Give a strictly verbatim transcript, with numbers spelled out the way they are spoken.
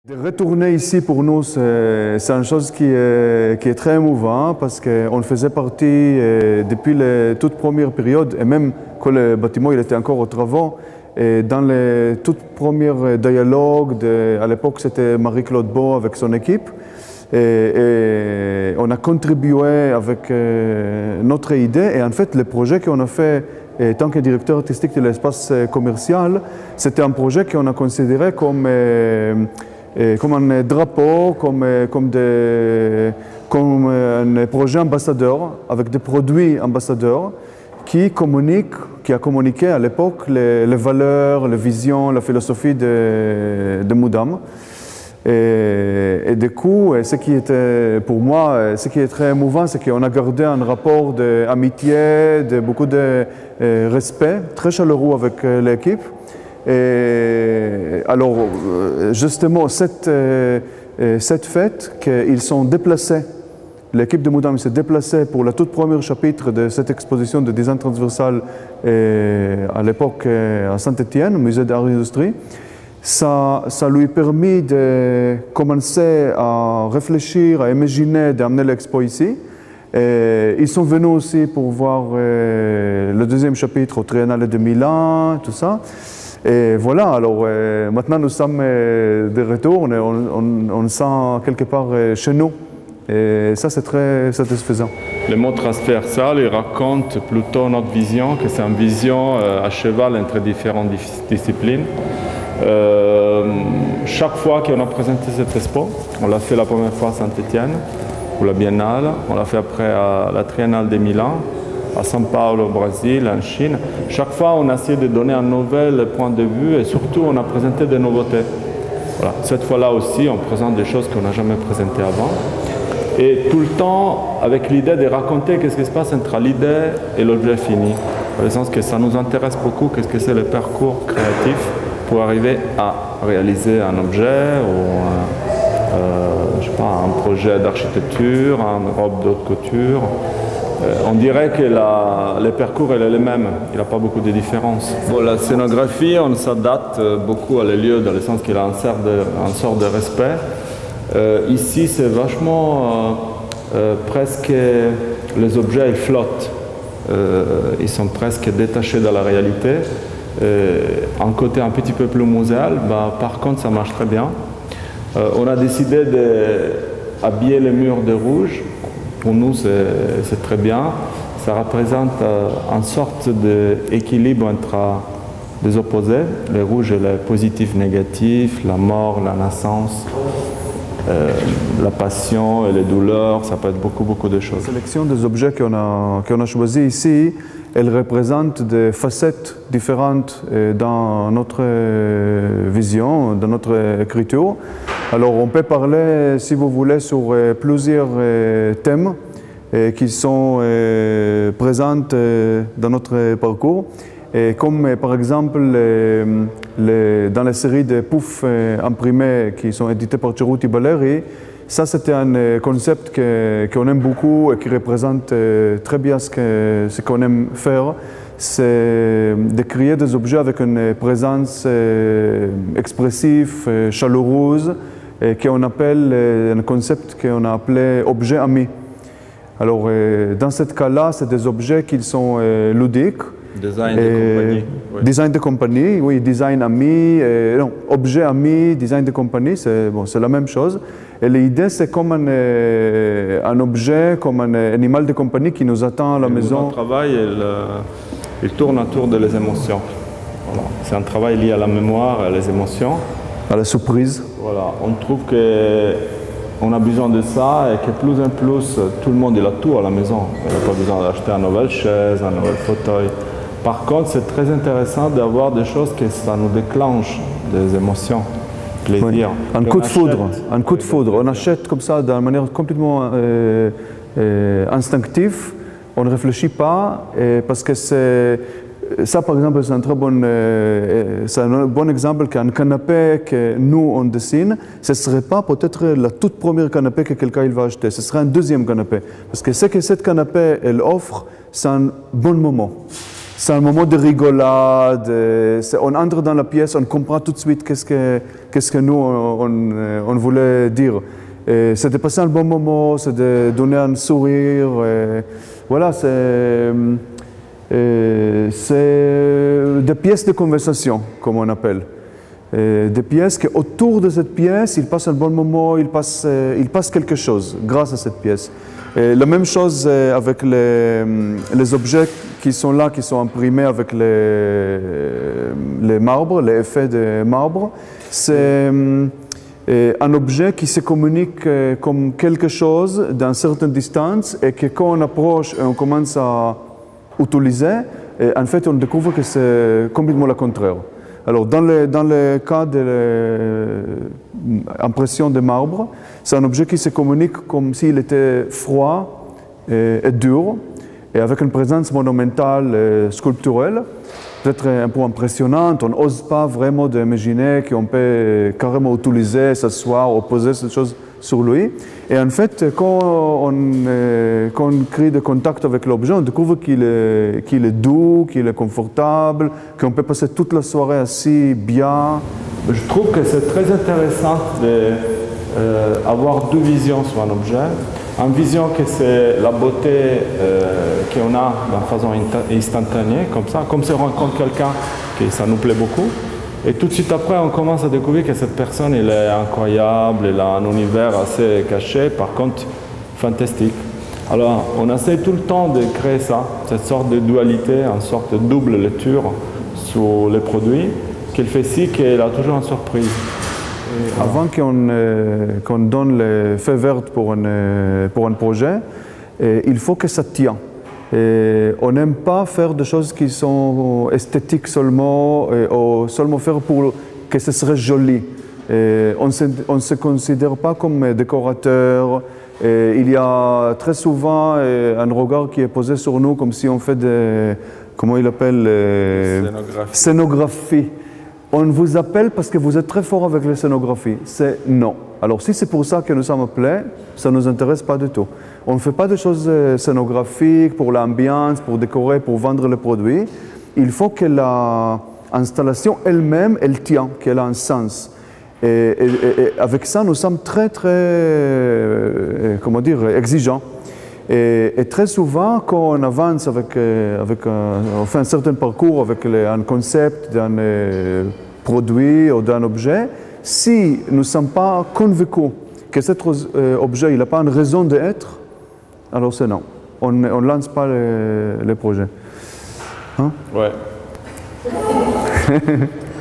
De retourner ici pour nous, c'est une chose qui est, qui est très émouvante parce qu'on faisait partie euh, depuis les toutes premières périodes et même quand le bâtiment il était encore aux travaux. Et dans les toutes premières dialogues, de, à l'époque c'était Marie-Claude Beau avec son équipe. Et, et on a contribué avec euh, notre idée et en fait le projet qu'on a fait en tant que directeur artistique de l'espace commercial, c'était un projet qu'on a considéré comme euh, Et comme un drapeau, comme, comme, des, comme un projet ambassadeur, avec des produits ambassadeurs qui communiquent, qui a communiqué à l'époque les, les valeurs, les visions, la philosophie de, de Moudam. Et, et du coup, ce qui était pour moi, ce qui est très émouvant, c'est qu'on a gardé un rapport d'amitié, de beaucoup de respect, très chaleureux avec l'équipe. Et alors, justement, cette, cette fête, qu'ils sont déplacés, l'équipe de Moudam s'est déplacée pour le tout premier chapitre de cette exposition de design transversal à l'époque à Saint-Étienne, au musée d'art et d'industrie. Ça, ça lui a permis de commencer à réfléchir, à imaginer d'amener l'expo ici. Et ils sont venus aussi pour voir le deuxième chapitre au Triennale de Milan, tout ça. Et voilà, alors euh, maintenant nous sommes euh, de retour, on, on, on sent quelque part euh, chez nous. Et ça, c'est très satisfaisant. Le mot transversal, il raconte plutôt notre vision, que c'est une vision euh, à cheval entre différentes disciplines. Euh, chaque fois qu'on a présenté cette expo, on l'a fait la première fois à Saint-Étienne, pour la Biennale, on l'a fait après à la Triennale de Milan, à São Paulo, au Brésil, en Chine. Chaque fois, on a essayé de donner un nouvel point de vue et surtout, on a présenté des nouveautés. Voilà. Cette fois-là aussi, on présente des choses qu'on n'a jamais présentées avant. Et tout le temps, avec l'idée de raconter qu'est-ce qui se passe entre l'idée et l'objet fini. Dans le sens que ça nous intéresse beaucoup, qu'est-ce que c'est le parcours créatif pour arriver à réaliser un objet ou un, euh, je sais pas, un projet d'architecture, une robe de couture. On dirait que la, le parcours est le même, il n'a pas beaucoup de différences. Bon, la scénographie, on s'adapte beaucoup à les lieux dans le sens qu'il a une sorte de, une sorte de respect. Euh, ici, c'est vachement euh, euh, presque, les objets ils flottent, euh, ils sont presque détachés de la réalité. Euh, un côté un petit peu plus muséal, bah, par contre ça marche très bien. Euh, on a décidé d'habiller les murs de rouge. Pour nous, c'est très bien. Ça représente euh, une sorte d'équilibre entre les opposés, le rouge et le positif, négatif, la mort, la naissance, euh, la passion et les douleurs, ça peut être beaucoup, beaucoup de choses. La sélection des objets qu'on a, qu'on a choisis ici, elle représente des facettes différentes dans notre vision, dans notre écriture. Alors on peut parler, si vous voulez, sur plusieurs thèmes qui sont présents dans notre parcours. Et comme par exemple les, les, dans la série de poufs imprimés qui sont édités par Ceruti Baleri, ça c'était un concept qu'on aime beaucoup et qui représente très bien ce qu'on ce qu'on aime faire. C'est de créer des objets avec une présence expressive, chaleureuse, et qu'on appelle un concept qu'on a appelé objet ami. Alors dans ce cas-là, c'est des objets qui sont ludiques. Design de compagnie. Oui. Design de compagnie, oui, design ami, euh, non, objet ami, design de compagnie, c'est bon, c'est la même chose. Et l'idée, c'est comme un, euh, un objet, comme un animal de compagnie qui nous attend à la et maison. Notre travail, il, il tourne autour des émotions. Voilà. C'est un travail lié à la mémoire, à les émotions. À la surprise. Voilà. On trouve qu'on a besoin de ça et que plus en plus, tout le monde il a tout à la maison. Il n'a pas besoin d'acheter une nouvelle chaise, un nouvel fauteuil. Par contre, c'est très intéressant d'avoir des choses que ça nous déclenche des émotions, plaisir. Oui. Un coup de foudre, un coup de foudre. On achète comme ça d'une manière complètement euh, euh, instinctive. On ne réfléchit pas et parce que c'est ça, par exemple, c'est un très bon, euh, c'est un bon exemple qu'un canapé que nous on dessine, ce ne serait pas peut-être la toute première canapé que quelqu'un va acheter. Ce serait un deuxième canapé parce que ce que cette canapé elle offre, c'est un bon moment. C'est un moment de rigolade, on entre dans la pièce, on comprend tout de suite qu'est-ce que, qu'est-ce que nous on, On voulait dire, c'est de passer un bon moment, c'est de donner un sourire. Et voilà, c'est des pièces de conversation, comme on appelle. Et des pièces qui, autour de cette pièce, il passe un bon moment, il passe, il passe quelque chose grâce à cette pièce. Et la même chose avec les, les objets qui sont là, qui sont imprimés avec les, les marbres, les effets de marbre. C'est un objet qui se communique comme quelque chose d'une certaine distance et que quand on approche et on commence à utiliser, en fait on découvre que c'est complètement le contraire. Alors, dans le, dans le cas de l'impression de marbre, c'est un objet qui se communique comme s'il était froid et, et dur, et avec une présence monumentale et sculpturelle, peut-être un peu impressionnante. On n'ose pas vraiment imaginer qu'on peut carrément utiliser, s'asseoir, ou poser cette chose sur lui. Et en fait, quand on, euh, quand on crée des contacts avec l'objet, on découvre qu'il est, qu'il est doux, qu'il est confortable, qu'on peut passer toute la soirée assis bien. Je trouve que c'est très intéressant d'avoir euh, deux visions sur un objet. Une vision que c'est la beauté euh, qu'on a de façon instantanée, comme ça, comme si on rencontre quelqu'un que ça nous plaît beaucoup. Et tout de suite après, on commence à découvrir que cette personne, elle est incroyable, elle a un univers assez caché, par contre, fantastique. Alors, on essaie tout le temps de créer ça, cette sorte de dualité, une sorte de double lecture sur les produits, qu'il fait si qu'elle a toujours une surprise. Et avant qu'on euh, qu'on donne le feu vert pour un, euh, pour un projet, euh, il faut que ça tient. Et on n'aime pas faire des choses qui sont esthétiques seulement, et, ou seulement faire pour que ce serait joli. Et on ne se considère pas comme décorateur. Et il y a très souvent un regard qui est posé sur nous comme si on fait des, comment il appelle, scénographie. scénographie. On vous appelle parce que vous êtes très fort avec les scénographies. C'est non. Alors si c'est pour ça que nous sommes appelés, ça ne nous intéresse pas du tout. On ne fait pas de choses scénographiques pour l'ambiance, pour décorer, pour vendre les produits. Il faut que l'installation elle-même, elle tient, qu'elle a un sens. Et, et, et avec ça, nous sommes très, très, euh, comment dire, exigeants. Et, et très souvent, quand on avance avec, avec un, on fait un certain parcours avec les, un concept d'un euh, produit ou d'un objet, si nous ne sommes pas convaincus que cet euh, objet n'a pas une raison d'être, alors c'est non. On ne lance pas les, les projets. Hein? Ouais.